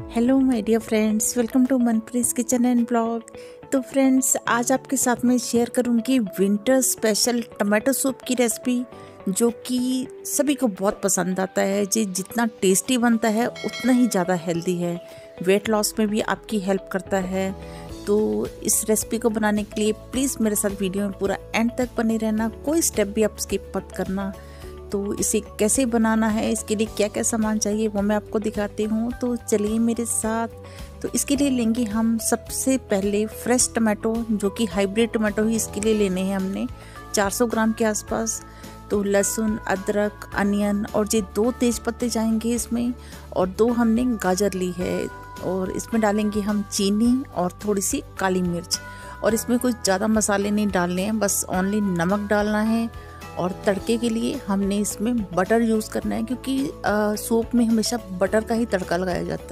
Hello my dear friends, welcome to Manpreet kitchen and blog. तो friends, आज आपके साथ में शेयर करूंगी विंटर स्पेशल टमाटो सूप की रेसिपी, जो कि सभी को बहुत पसंद आता है। जी, जितना टेस्टी बनता है उतना ही ज़्यादा हेल्दी है, वेट लॉस में भी आपकी हेल्प करता है। तो इस रेसिपी को बनाने के लिए प्लीज़ मेरे साथ वीडियो में पूरा एंड तक बने रहना, कोई स्टेप भी आप स्किप मत करना। तो इसे कैसे बनाना है, इसके लिए क्या क्या सामान चाहिए वो मैं आपको दिखाती हूँ। तो चलिए मेरे साथ। तो इसके लिए लेंगे हम सबसे पहले फ्रेश टमाटो, जो कि हाइब्रिड टमाटो ही इसके लिए लेने हैं हमने 400 ग्राम के आसपास। तो लहसुन, अदरक, अनियन और ये 2 तेज पत्ते जाएंगे इसमें, और 2 हमने गाजर ली है। और इसमें डालेंगे हम चीनी और थोड़ी सी काली मिर्च। और इसमें कुछ ज़्यादा मसाले नहीं डालने हैं, बस ओनली नमक डालना है। और तड़के के लिए हमने इसमें बटर यूज़ करना है, क्योंकि सूप में हमेशा बटर का ही तड़का लगाया जाता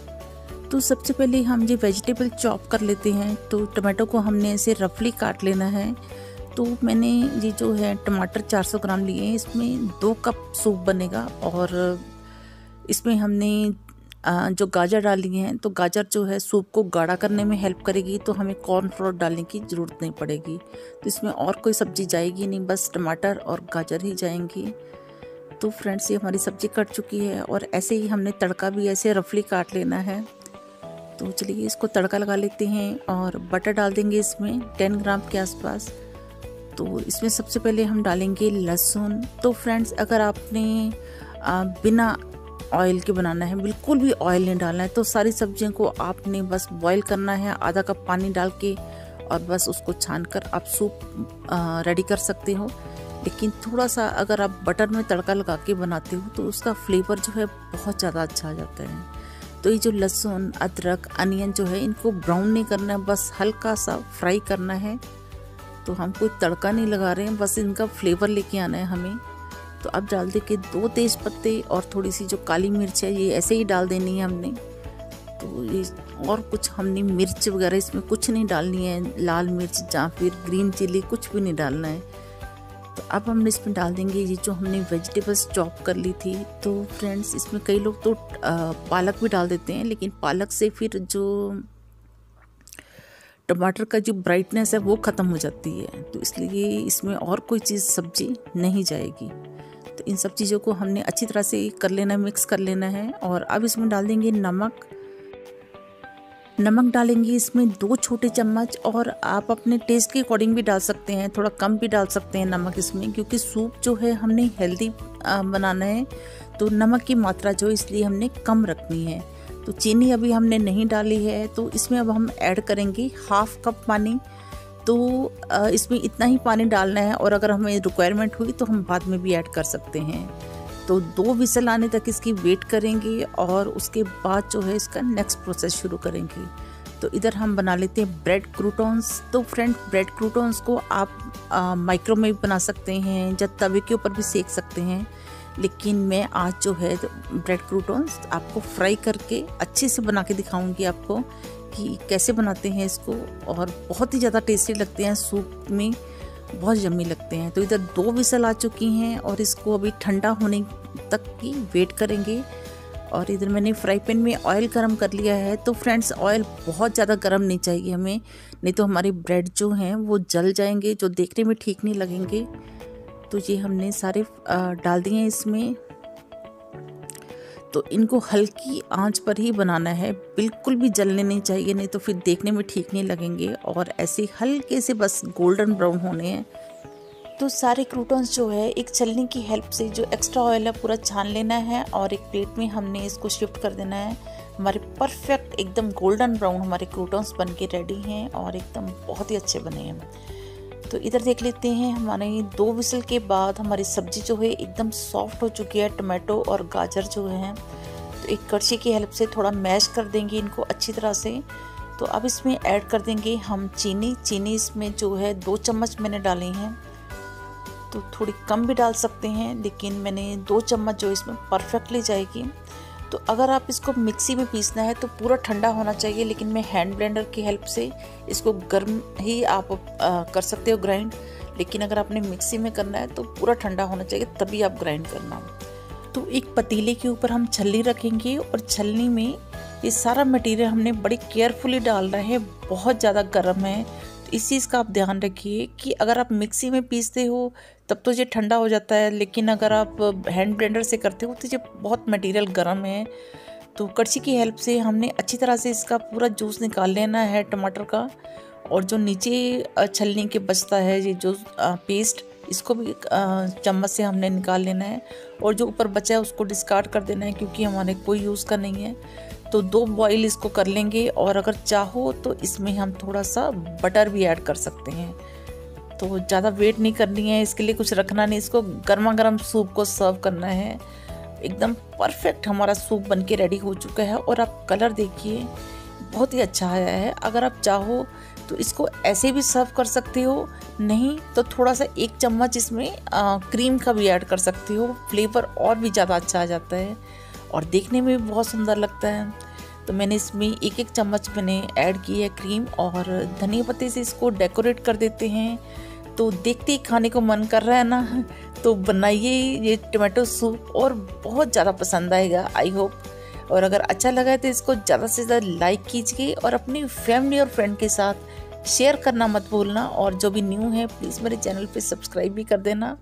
है। तो सबसे पहले हम ये वेजिटेबल चॉप कर लेते हैं। तो टमाटो को हमने ऐसे रफली काट लेना है। तो मैंने ये जो है टमाटर 400 ग्राम लिए हैं, इसमें 2 कप सूप बनेगा। और इसमें हमने जो गाजर डाली हैं, तो गाजर जो है सूप को गाढ़ा करने में हेल्प करेगी, तो हमें कॉर्नफ्लोर डालने की ज़रूरत नहीं पड़ेगी। तो इसमें और कोई सब्ज़ी जाएगी नहीं, बस टमाटर और गाजर ही जाएंगी। तो फ्रेंड्स, ये हमारी सब्ज़ी कट चुकी है, और ऐसे ही हमने तड़का भी ऐसे रफली काट लेना है। तो चलिए इसको तड़का लगा लेते हैं। और बटर डाल देंगे इसमें 10 ग्राम के आसपास। तो इसमें सबसे पहले हम डालेंगे लहसुन। तो फ्रेंड्स, अगर आपने बिना ऑयल के बनाना है, बिल्कुल भी ऑयल नहीं डालना है, तो सारी सब्जियों को आपने बस बॉईल करना है आधा कप पानी डाल के, और बस उसको छान कर आप सूप रेडी कर सकते हो। लेकिन थोड़ा सा अगर आप बटर में तड़का लगा के बनाते हो तो उसका फ्लेवर जो है बहुत ज़्यादा अच्छा आ जाता है। तो ये जो लहसुन, अदरक, अनियन जो है, इनको ब्राउन नहीं करना है, बस हल्का सा फ्राई करना है। तो हम कोई तड़का नहीं लगा रहे हैं, बस इनका फ्लेवर लेके आना है हमें। तो अब डाल दे के 2 तेज पत्ते और थोड़ी सी जो काली मिर्च है, ये ऐसे ही डाल देनी है हमने। तो ये और कुछ हमने मिर्च वगैरह इसमें कुछ नहीं डालनी है, लाल मिर्च या फिर ग्रीन चिली कुछ भी नहीं डालना है। तो अब हम इसमें डाल देंगे ये जो हमने वेजिटेबल्स चॉप कर ली थी। तो फ्रेंड्स, इसमें कई लोग तो पालक भी डाल देते हैं, लेकिन पालक से फिर जो टमाटर का जो ब्राइटनेस है वो ख़त्म हो जाती है। तो इसलिए इसमें और कोई चीज़ सब्जी नहीं जाएगी। तो इन सब चीज़ों को हमने अच्छी तरह से कर लेना है, मिक्स कर लेना है। और अब इसमें डाल देंगे नमक। नमक डालेंगे इसमें 2 छोटे चम्मच, और आप अपने टेस्ट के अकॉर्डिंग भी डाल सकते हैं, थोड़ा कम भी डाल सकते हैं नमक इसमें, क्योंकि सूप जो है हमने हेल्दी बनाना है। तो नमक की मात्रा जो इसलिए हमने कम रखनी है। तो चीनी अभी हमने नहीं डाली है, तो इसमें अब हम ऐड करेंगे 1/2 कप पानी। तो इसमें इतना ही पानी डालना है, और अगर हमें रिक्वायरमेंट हुई तो हम बाद में भी ऐड कर सकते हैं। तो 2 विसल आने तक इसकी वेट करेंगे, और उसके बाद जो है इसका नेक्स्ट प्रोसेस शुरू करेंगे। तो इधर हम बना लेते हैं ब्रेड क्रूटॉन्स। तो फ्रेंड, ब्रेड क्रूटॉन्स को आप माइक्रो में भी बना सकते हैं, या तवे के ऊपर भी सेक सकते हैं। लेकिन मैं आज जो है ब्रेड क्रूटॉन्स आपको फ्राई करके अच्छे से बना के दिखाऊंगी आपको कि कैसे बनाते हैं इसको, और बहुत ही ज़्यादा टेस्टी लगते हैं, सूप में बहुत यम्मी लगते हैं। तो इधर 2 विसल आ चुकी हैं, और इसको अभी ठंडा होने तक की वेट करेंगे। और इधर मैंने फ्राई पैन में ऑयल गरम कर लिया है। तो फ्रेंड्स, ऑयल बहुत ज़्यादा गरम नहीं चाहिए हमें, नहीं तो हमारे ब्रेड जो हैं वो जल जाएंगे, जो देखने में ठीक नहीं लगेंगे। तो ये हमने सारे डाल दिए हैं इसमें। तो इनको हल्की आंच पर ही बनाना है, बिल्कुल भी जलने नहीं चाहिए, नहीं तो फिर देखने में ठीक नहीं लगेंगे। और ऐसे हल्के से बस गोल्डन ब्राउन होने हैं। तो सारे क्रूटॉन्स जो है एक छलनी की हेल्प से जो एक्स्ट्रा ऑयल है पूरा छान लेना है, और एक प्लेट में हमने इसको शिफ्ट कर देना है। हमारे परफेक्ट एकदम गोल्डन ब्राउन हमारे क्रूटॉन्स बन के रेडी हैं, और एकदम बहुत ही अच्छे बने हैं। तो इधर देख लेते हैं, हमारे 2 विसल के बाद हमारी सब्ज़ी जो है एकदम सॉफ्ट हो चुकी है। टमाटो और गाजर जो है, तो एक कड़छी की हेल्प से थोड़ा मैश कर देंगे इनको अच्छी तरह से। तो अब इसमें ऐड कर देंगे हम चीनी। चीनी इसमें जो है 2 चम्मच मैंने डाली हैं, तो थोड़ी कम भी डाल सकते हैं, लेकिन मैंने 2 चम्मच जो इसमें परफेक्टली जाएगी। तो अगर आप इसको मिक्सी में पीसना है तो पूरा ठंडा होना चाहिए, लेकिन मैं हैंड ब्लेंडर की हेल्प से इसको गर्म ही आप कर सकते हो ग्राइंड। लेकिन अगर आपने मिक्सी में करना है तो पूरा ठंडा होना चाहिए, तभी आप ग्राइंड करना। तो एक पतीले के ऊपर हम छलनी रखेंगे, और छलनी में ये सारा मटेरियल हमने बड़ी केयरफुली डालना है, बहुत ज़्यादा गर्म है। तो इस चीज़ का आप ध्यान रखिए कि अगर आप मिक्सी में पीसते हो तब तो ये ठंडा हो जाता है, लेकिन अगर आप हैंड ब्लेंडर से करते हो तो ये बहुत मटेरियल गर्म है। तो कड़छी की हेल्प से हमने अच्छी तरह से इसका पूरा जूस निकाल लेना है टमाटर का, और जो नीचे छलनी के बचता है ये जो पेस्ट, इसको भी चम्मच से हमने निकाल लेना है, और जो ऊपर बचा है उसको डिस्कार्ड कर देना है क्योंकि हमारे कोई यूज़ का नहीं है। तो 2 बॉईल इसको कर लेंगे, और अगर चाहो तो इसमें हम थोड़ा सा बटर भी ऐड कर सकते हैं। तो ज़्यादा वेट नहीं करनी है, इसके लिए कुछ रखना नहीं, इसको गर्मा गर्म सूप को सर्व करना है। एकदम परफेक्ट हमारा सूप बनके रेडी हो चुका है, और आप कलर देखिए बहुत ही अच्छा आया है। अगर आप चाहो तो इसको ऐसे भी सर्व कर सकते हो, नहीं तो थोड़ा सा 1 चम्मच इसमें क्रीम का भी ऐड कर सकते हो, फ्लेवर और भी ज़्यादा अच्छा आ जाता है और देखने में भी बहुत सुंदर लगता है। तो मैंने इसमें 1-1 चम्मच मैंने ऐड की है क्रीम, और धनिया पत्ते से इसको डेकोरेट कर देते हैं। तो देखते ही खाने को मन कर रहा है ना, तो बनाइए ये टमाटो सूप और बहुत ज़्यादा पसंद आएगा, आई होप। और अगर अच्छा लगा है तो इसको ज़्यादा से ज़्यादा लाइक कीजिए, और अपनी फैमिली और फ्रेंड के साथ शेयर करना मत भूलना। और जो भी न्यू है प्लीज़ मेरे चैनल पे सब्सक्राइब भी कर देना।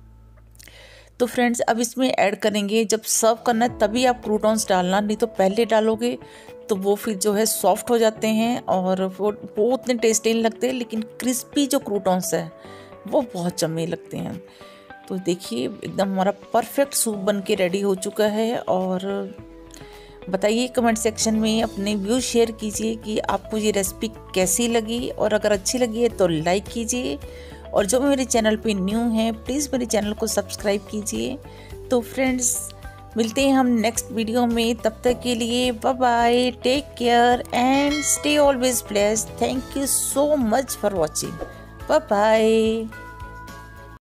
तो फ्रेंड्स, अब इसमें ऐड करेंगे, जब सर्व करना है तभी आप क्रूटॉन्स डालना, नहीं तो पहले डालोगे तो वो फिर जो है सॉफ्ट हो जाते हैं और वो उतने टेस्टी नहीं लगते, लेकिन क्रिस्पी जो क्रूटॉन्स है वो बहुत जमे लगते हैं। तो देखिए एकदम हमारा परफेक्ट सूप बन के रेडी हो चुका है। और बताइए कमेंट सेक्शन में अपने व्यूज़ शेयर कीजिए कि आपको ये रेसिपी कैसी लगी, और अगर अच्छी लगी है तो लाइक कीजिए, और जो मेरे चैनल पे न्यू हैं प्लीज़ मेरे चैनल को सब्सक्राइब कीजिए। तो फ्रेंड्स, मिलते हैं हम नेक्स्ट वीडियो में, तब तक के लिए bye bye, take care and stay always blessed. Thank you so much for watching, bye bye.